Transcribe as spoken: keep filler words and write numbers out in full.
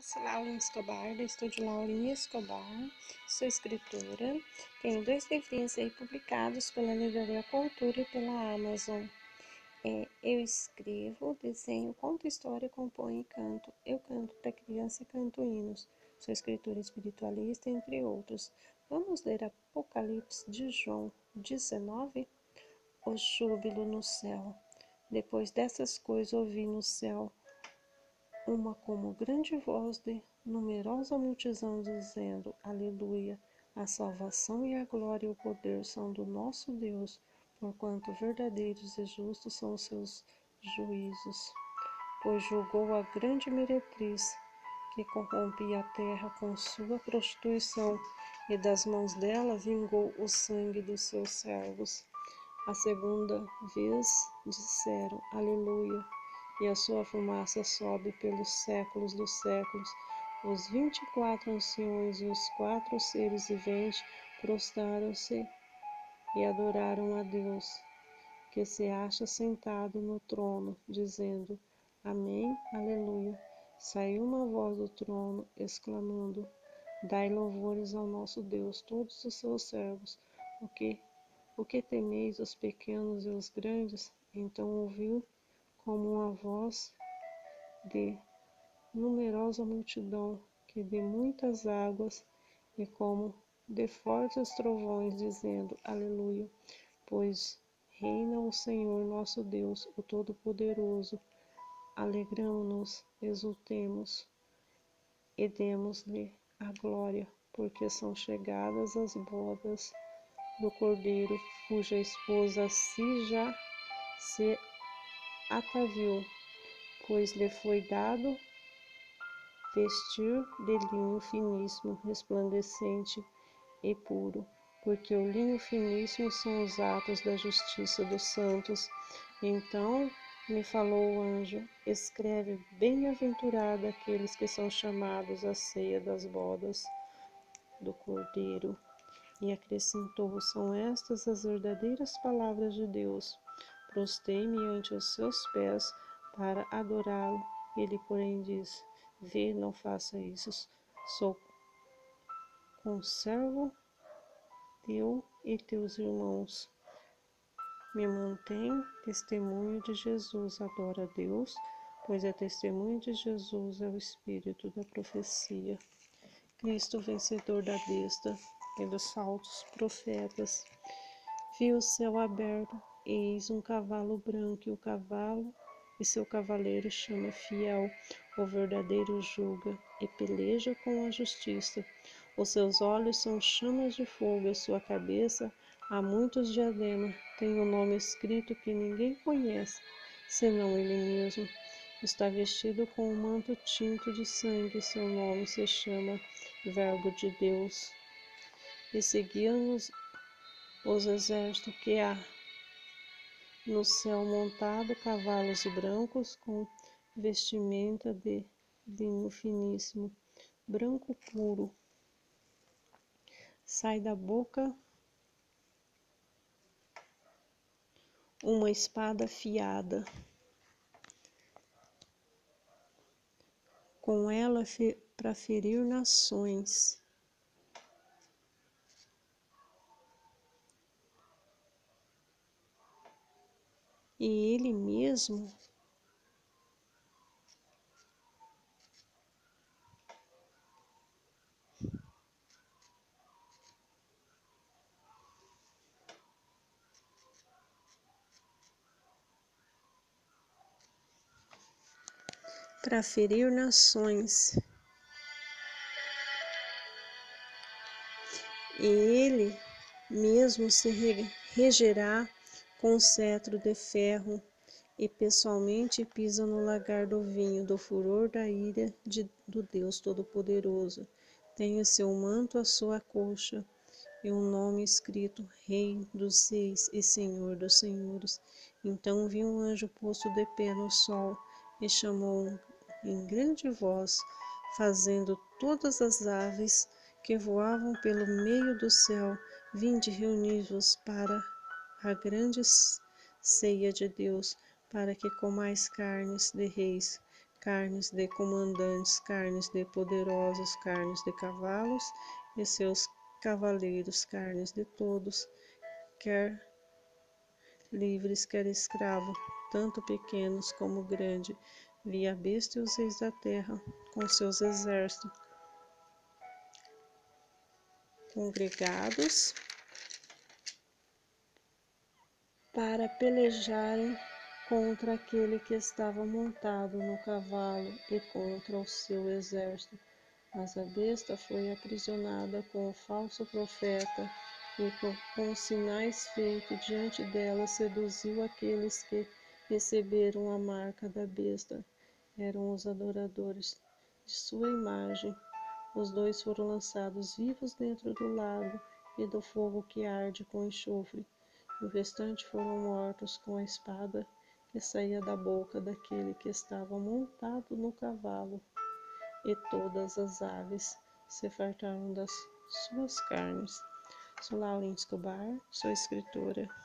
Sou Laurinha Escobar, do estúdio Laurinha Escobar, sou escritora, tenho dois livrinhos aí publicados pela Livraria Cultura e pela Amazon. É, eu escrevo, desenho, conto história, componho e canto. Eu canto para criança e canto hinos. Sou escritora espiritualista, entre outros. Vamos ler Apocalipse de João dezenove? O júbilo no céu. Depois dessas coisas ouvi no céu uma como grande voz de numerosa multidão dizendo: Aleluia! A salvação e a glória e o poder são do nosso Deus, porquanto verdadeiros e justos são os seus juízos. Pois julgou a grande meretriz que corrompia a terra com sua prostituição, e das mãos dela vingou o sangue dos seus servos. A segunda vez disseram: Aleluia! E a sua fumaça sobe pelos séculos dos séculos. Os vinte e quatro anciões e os quatro seres viventes prostraram-se e adoraram a Deus, que se acha sentado no trono, dizendo: Amém, Aleluia. Saiu uma voz do trono, exclamando: Dai louvores ao nosso Deus, todos os seus servos. O que, o que temeis os pequenos e os grandes? Então ouviu como uma voz de numerosa multidão, que de muitas águas, e como de fortes trovões, dizendo: Aleluia, pois reina o Senhor nosso Deus, o Todo-Poderoso. Alegramo-nos, exultemos e demos-lhe a glória, porque são chegadas as bodas do Cordeiro, cuja esposa se já se ataviou, pois lhe foi dado vestir de linho finíssimo, resplandecente e puro, porque o linho finíssimo são os atos da justiça dos santos. Então me falou o anjo: escreve: bem-aventurado aqueles que são chamados à ceia das bodas do Cordeiro. E acrescentou: são estas as verdadeiras palavras de Deus. Prostei-me ante os seus pés para adorá-lo. Ele, porém, disse: Vê, não faça isso. Sou conservo teu e teus irmãos. Me mantém testemunho de Jesus. Adora a Deus, pois é testemunho de Jesus, é o espírito da profecia. Cristo, vencedor da besta e dos falsos profetas. Vi o céu aberto, e eis um cavalo branco, e o cavalo e seu cavaleiro chama Fiel. O verdadeiro julga e peleja com a justiça. Os seus olhos são chamas de fogo, e sua cabeça há muitos diademas. Tem um nome escrito que ninguém conhece, senão ele mesmo. Está vestido com um manto tinto de sangue, seu nome se chama Verbo de Deus. E seguiam-nos os exércitos que há no céu montado, cavalos brancos com vestimenta de linho finíssimo, branco puro. Sai da boca uma espada afiada. Com ela para ferir nações. E ele mesmo para ferir nações. E ele mesmo se regerá com cetro de ferro, e pessoalmente pisa no lagar do vinho, do furor da ira de, do Deus Todo-Poderoso. Tem o seu manto à sua coxa, e um nome escrito: Rei dos Reis e Senhor dos Senhores. Então vi um anjo posto de pé no sol, e chamou em grande voz, fazendo todas as aves que voavam pelo meio do céu: vinde reunir-vos para a grande ceia de Deus, para que comais carnes de reis, carnes de comandantes, carnes de poderosos, carnes de cavalos e seus cavaleiros, carnes de todos, quer livres, quer escravos, tanto pequenos como grandes. Vi a besta e os reis da terra, com seus exércitos, congregados para pelejarem contra aquele que estava montado no cavalo e contra o seu exército. Mas a besta foi aprisionada com o falso profeta e com, com sinais feitos diante dela seduziu aqueles que receberam a marca da besta. Eram os adoradores de sua imagem. Os dois foram lançados vivos dentro do lago e do fogo que arde com enxofre. E o restante foram mortos com a espada que saía da boca daquele que estava montado no cavalo. E todas as aves se fartaram das suas carnes. Sou Laurinha Escobar, sou escritora.